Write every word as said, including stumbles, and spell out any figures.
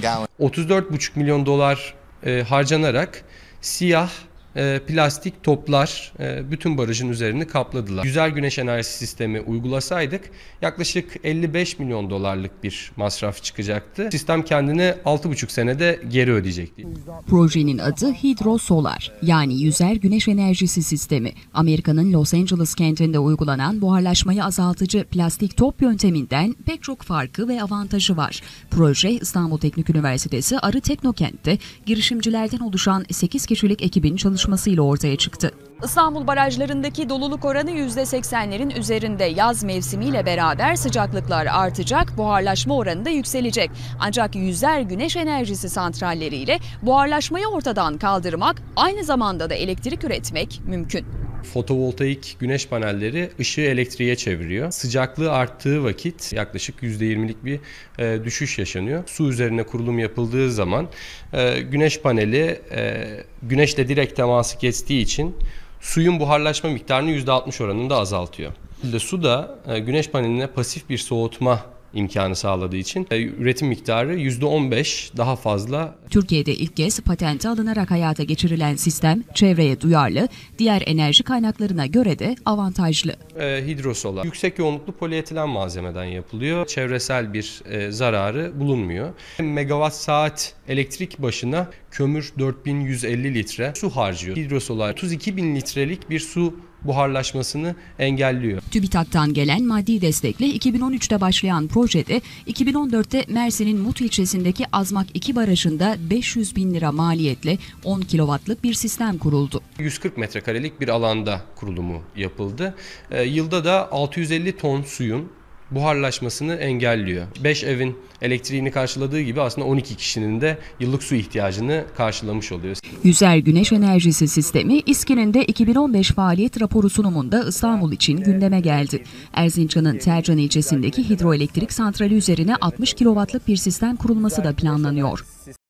otuz dört buçuk milyon dolar e, harcanarak siyah e, plastik toplar e, bütün barajın üzerini kapladılar. Güzel güneş enerjisi sistemi uygulasaydık yaklaşık elli beş milyon dolarlık bir masraf çıkacaktı. Sistem kendini altı buçuk senede geri ödeyecekti. Projenin adı hidrosolar, yani yüzer güneş enerjisi sistemi. Amerika'nın Los Angeles kentinde uygulanan buharlaşmayı azaltıcı plastik top yönteminden pek çok farkı ve avantajı var. Proje İstanbul Teknik Üniversitesi Arı Teknokent'te girişimcilerden oluşan sekiz kişilik ekibin çalışmasıyla ortaya çıktı. İstanbul barajlarındaki doluluk oranı yüzde seksenlerin üzerinde. Yaz mevsimiyle beraber sıcaklıklar artacak, buharlaşma oranı da yükselecek. Ancak yüzer güneş enerjisi santralleriyle buharlaşmayı ortadan kaldırmak, aynı zamanda da elektrik üretmek mümkün. Fotovoltaik güneş panelleri ışığı elektriğe çeviriyor. Sıcaklığı arttığı vakit yaklaşık yüzde yirmilik bir e, düşüş yaşanıyor. Su üzerine kurulum yapıldığı zaman e, güneş paneli e, güneşle direkt teması kestiği için suyun buharlaşma miktarını yüzde altmış oranında azaltıyor. Su da e, güneş paneline pasif bir soğutma imkanı sağladığı için e, üretim miktarı yüzde on beş daha fazla. Türkiye'de ilk kez patente alınarak hayata geçirilen sistem çevreye duyarlı, diğer enerji kaynaklarına göre de avantajlı. E, hidrosolar yüksek yoğunluklu polietilen malzemeden yapılıyor. Çevresel bir e, zararı bulunmuyor. Megawatt saat elektrik başına kömür dört bin yüz elli litre su harcıyor. Hidrosolar otuz iki bin litrelik bir su buharlaşmasını engelliyor. TÜBİTAK'tan gelen maddi destekle iki bin on üçte başlayan projede iki bin on dörtte Mersin'in Mut ilçesindeki Azmak iki barajında beş yüz bin lira maliyetle on kilowattlık bir sistem kuruldu. yüz kırk metrekarelik bir alanda kurulumu yapıldı. E, yılda da altı yüz elli ton suyun buharlaşmasını engelliyor. beş evin elektriğini karşıladığı gibi aslında on iki kişinin de yıllık su ihtiyacını karşılamış oluyor. Yüzer güneş enerjisi sistemi İSKİ'nin de iki bin on beş faaliyet raporu sunumunda İstanbul için gündeme geldi. Erzincan'ın Tercan ilçesindeki hidroelektrik santrali üzerine altmış kilowattlık bir sistem kurulması da planlanıyor.